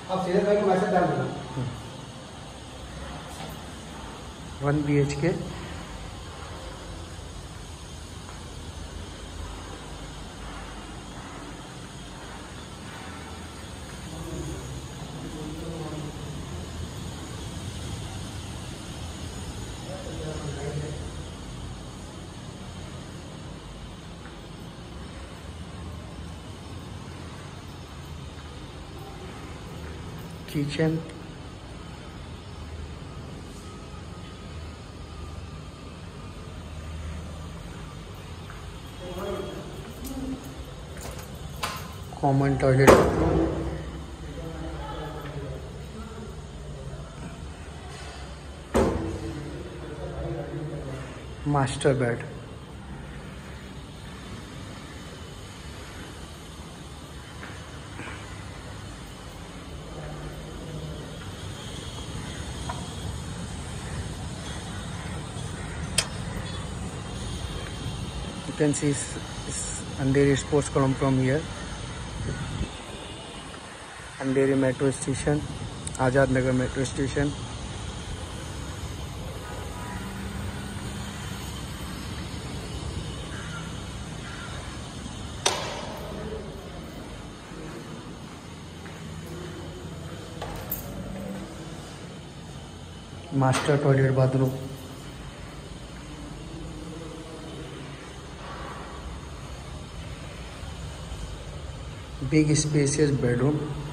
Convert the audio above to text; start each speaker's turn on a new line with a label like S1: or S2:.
S1: आप सीधे भाई को मैसेज डाल देना।
S2: 1 BHK। Kitchen, common toilet, master bed, you can see Andheri Sports Column from here. Andheri metro station, Azad Nagar metro station. Master toilet bathroom, big spacious bedroom,